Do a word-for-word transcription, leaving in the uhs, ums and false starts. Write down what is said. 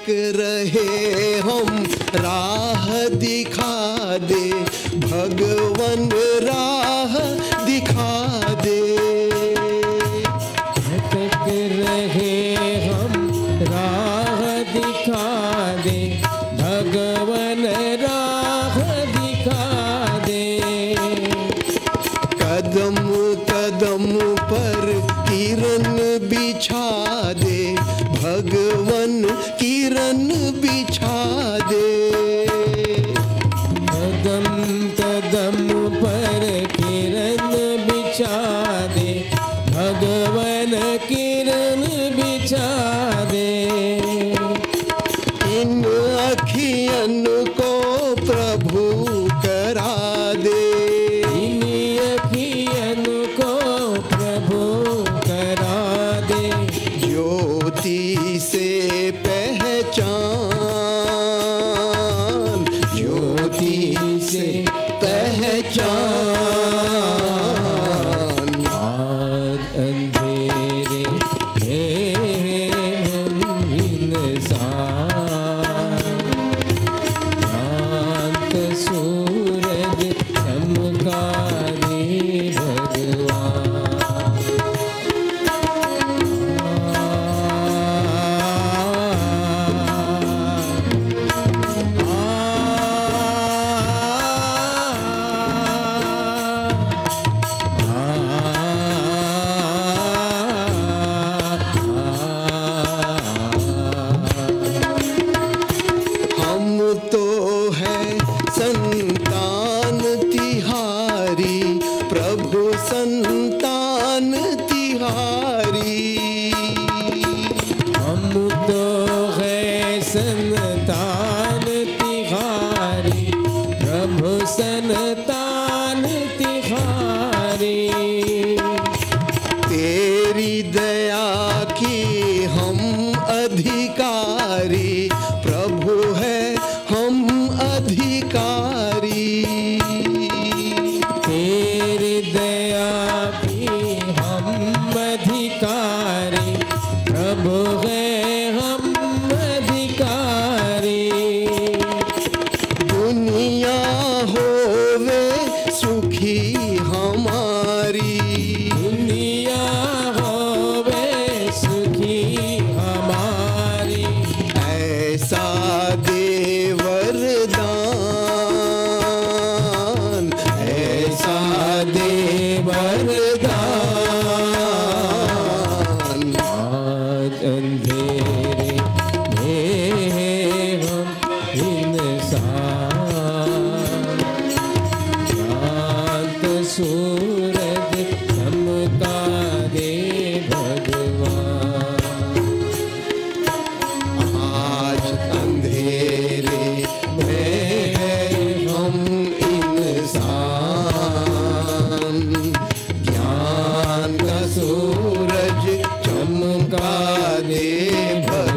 रहे हम राह दिखा दे, भगवन राह दिखा दे। भटक रहे हम राह दिखा दे, भगवन राह दिखा दे। कदम कदम पर किरण बिछा दे, भगवन किरण बिछा दे। कदम कदम पर किरण बिछा दे, भगवन किरण बिछा दे। इन अखियन को प्रभु करा दे, इन अखियन को प्रभु करा दे। ज्योति से पहचान, ज्योति से पहचान। आज अंधेरे हैं हम इंसान, शांत सूरज चमका दे भगवान। हम तो है संतान तिहारी, प्रभु संतान तिहारी। हम तो है संतान तिहारी, प्रभु संतान तिहारी। तेरी दया की हम अधिकारी, प्रभु है हम अधिकारी। तेरी दया की हम अधिकारी, प्रभु है हम अधिकारी। दुनिया होवे सुखी हमारी, दुनिया होवे सुखी हमारी। ऐसा दे वरदान, ऐसा दे वरदान। आज अंधेरे में हम इंसान, शांत सूरज चमका दे भगवान। आज अंधेरे में हम इंसान, ज्ञान का सूरज चमका दे भगवान।